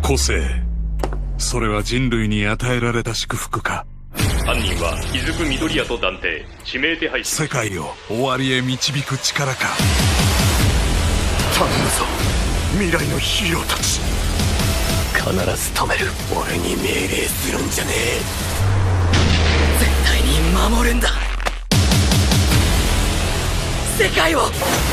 個性、それは人類に与えられた祝福か。 犯人は出久緑谷と断定、指名手配し。 世界を終わりへ導く力か。 頼むぞ未来のヒーローたち。必ず止める。俺に命令するんじゃねえ。絶対に守るんだ世界を。